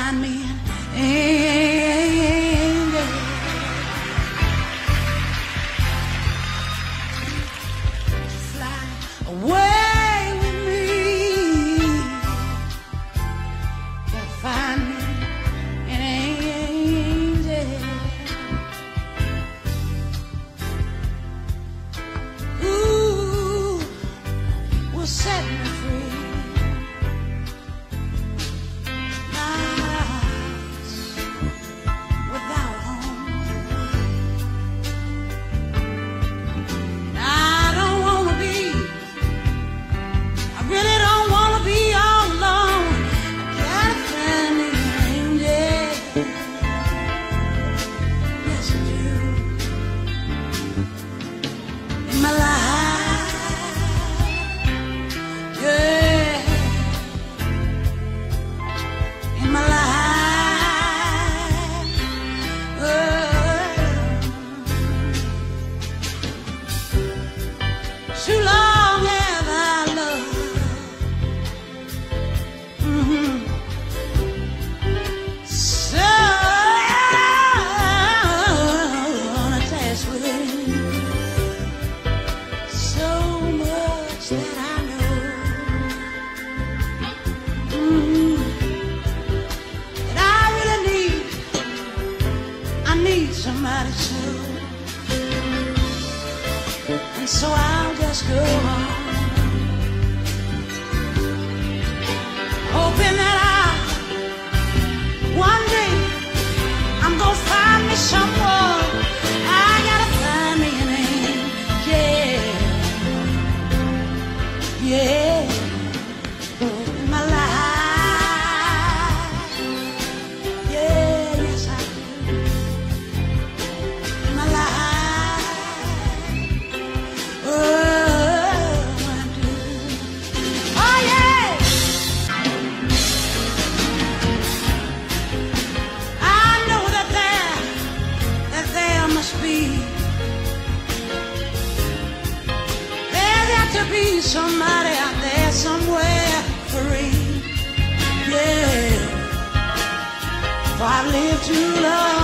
find me an angel. Fly away with me. You'll find me an angel. Ooh, will set me free. Too long have I loved, so attached with him, so much that I know that I really need somebody to. And so I'll just go on, hoping that one day I'm gonna find me someone. I gotta find me an angel, yeah, in my life, yeah, yes I do, in my life. To be somebody out there somewhere free, yeah, for I live too long.